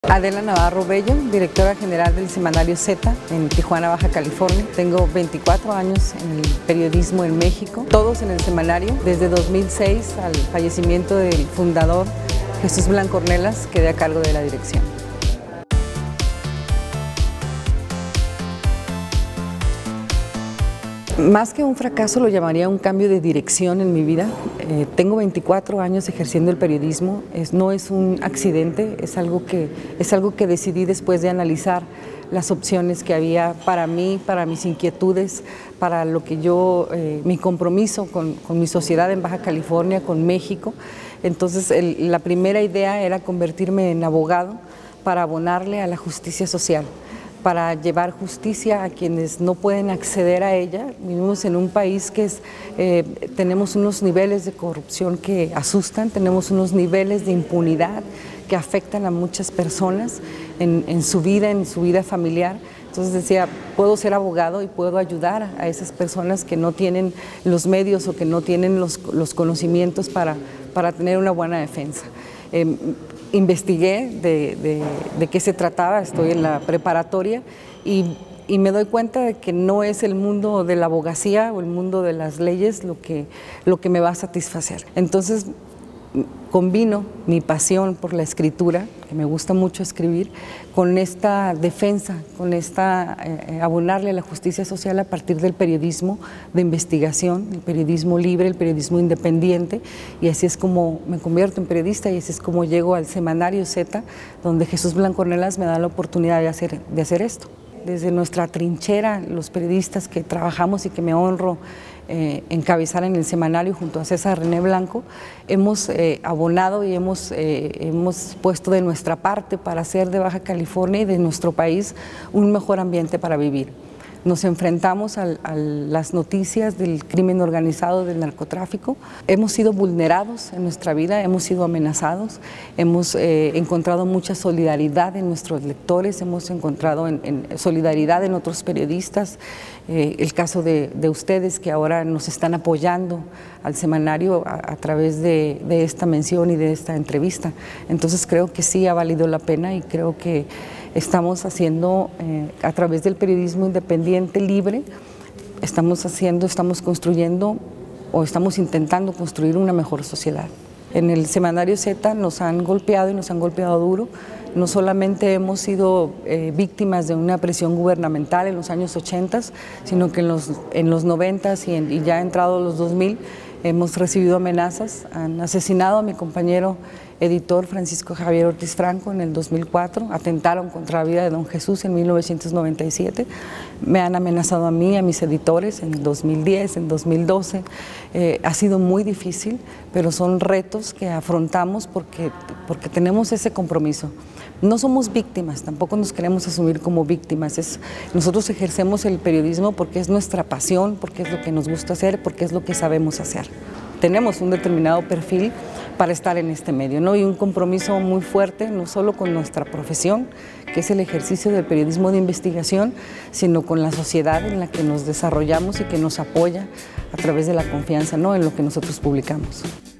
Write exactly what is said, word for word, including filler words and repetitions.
Adela Navarro Bello, directora general del semanario Z en Tijuana, Baja California. Tengo veinticuatro años en el periodismo en México, todos en el semanario. Desde dos mil seis, al fallecimiento del fundador Jesús Blanco Ornelas, quedé a cargo de la dirección. Más que un fracaso, lo llamaría un cambio de dirección en mi vida. Eh, tengo veinticuatro años ejerciendo el periodismo, es, no es un accidente, es algo, que, es algo que decidí después de analizar las opciones que había para mí, para mis inquietudes, para lo que yo, eh, mi compromiso con, con mi sociedad en Baja California, con México. Entonces el, la primera idea era convertirme en abogado para abonarle a la justicia social, para llevar justicia a quienes no pueden acceder a ella. Vivimos en un país que es, eh, tenemos unos niveles de corrupción que asustan, tenemos unos niveles de impunidad que afectan a muchas personas en, en su vida, en su vida familiar. Entonces decía, puedo ser abogado y puedo ayudar a esas personas que no tienen los medios o que no tienen los, los conocimientos para, para tener una buena defensa. Eh, Investigué de, de, de qué se trataba, estoy en la preparatoria y, y me doy cuenta de que no es el mundo de la abogacía o el mundo de las leyes lo que, lo que me va a satisfacer. Entonces combino mi pasión por la escritura, que me gusta mucho escribir, con esta defensa, con esta eh, abonarle a la justicia social a partir del periodismo de investigación, el periodismo libre, el periodismo independiente, y así es como me convierto en periodista y así es como llego al semanario Z, donde Jesús Blanco Ornelas me da la oportunidad de hacer, de hacer esto. Desde nuestra trinchera, los periodistas que trabajamos y que me honro eh, encabezar en el semanario junto a César René Blanco, hemos eh, abonado y hemos, eh, hemos puesto de nuestra parte para hacer de Baja California y de nuestro país un mejor ambiente para vivir. Nos enfrentamos a, a las noticias del crimen organizado, del narcotráfico. Hemos sido vulnerados en nuestra vida, hemos sido amenazados, hemos eh, encontrado mucha solidaridad en nuestros lectores, hemos encontrado en, en solidaridad en otros periodistas. Eh, el caso de, de ustedes que ahora nos están apoyando al semanario a, a través de, de esta mención y de esta entrevista. Entonces creo que sí ha valido la pena y creo que estamos haciendo, eh, a través del periodismo independiente, libre, estamos haciendo, estamos construyendo o estamos intentando construir una mejor sociedad. En el semanario Z nos han golpeado y nos han golpeado duro. No solamente hemos sido eh, víctimas de una presión gubernamental en los años ochenta, sino que en los, en los noventa y, en, y ya entrados los dos mil hemos recibido amenazas. Han asesinado a mi compañero editor Francisco Javier Ortiz Franco en el dos mil cuatro, atentaron contra la vida de don Jesús en mil novecientos noventa y siete, me han amenazado a mí, a mis editores en dos mil diez, en dos mil doce, eh, ha sido muy difícil, pero son retos que afrontamos porque, porque tenemos ese compromiso. No somos víctimas, tampoco nos queremos asumir como víctimas, es, nosotros ejercemos el periodismo porque es nuestra pasión, porque es lo que nos gusta hacer, porque es lo que sabemos hacer. Tenemos un determinado perfil para estar en este medio, ¿no? Y un compromiso muy fuerte, no solo con nuestra profesión, que es el ejercicio del periodismo de investigación, sino con la sociedad en la que nos desarrollamos y que nos apoya a través de la confianza, ¿no?, en lo que nosotros publicamos.